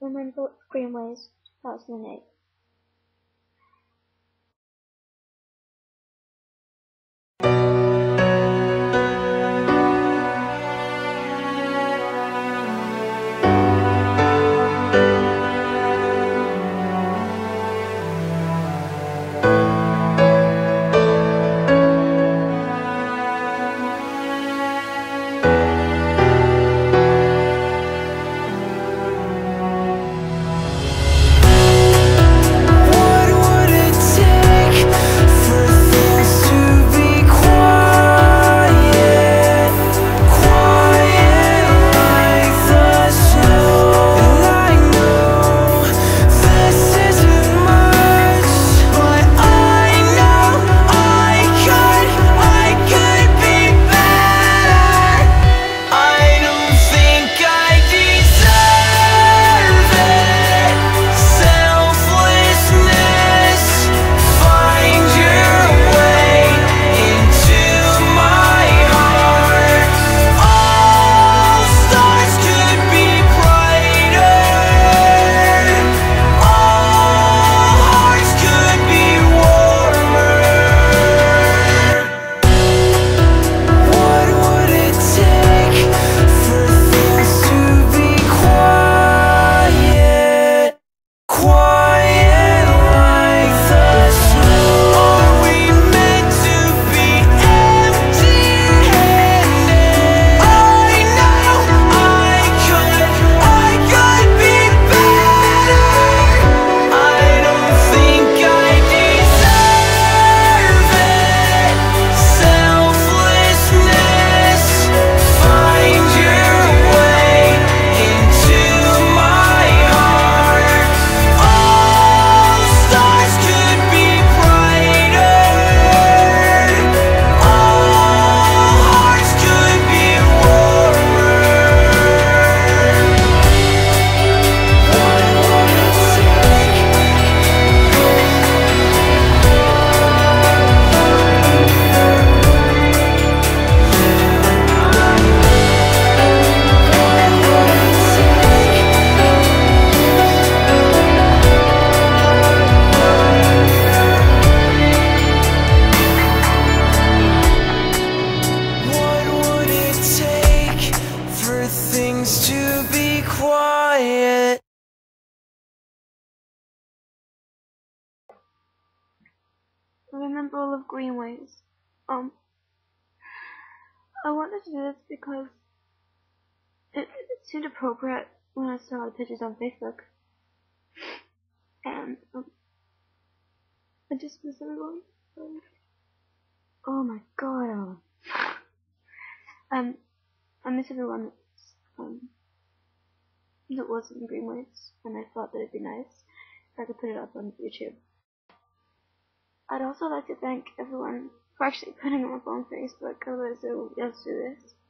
Rememberal, Greenways, 2008. Things to be quiet. Rememberal of Greenways. I wanted to do this because it seemed appropriate when I saw the pictures on Facebook. And, I just miss everyone. Oh my god. I miss everyone, that was in Greenways, and I thought that it'd be nice if I could put it up on YouTube. I'd also like to thank everyone for actually putting it up on Facebook, otherwise they won't be able to do this.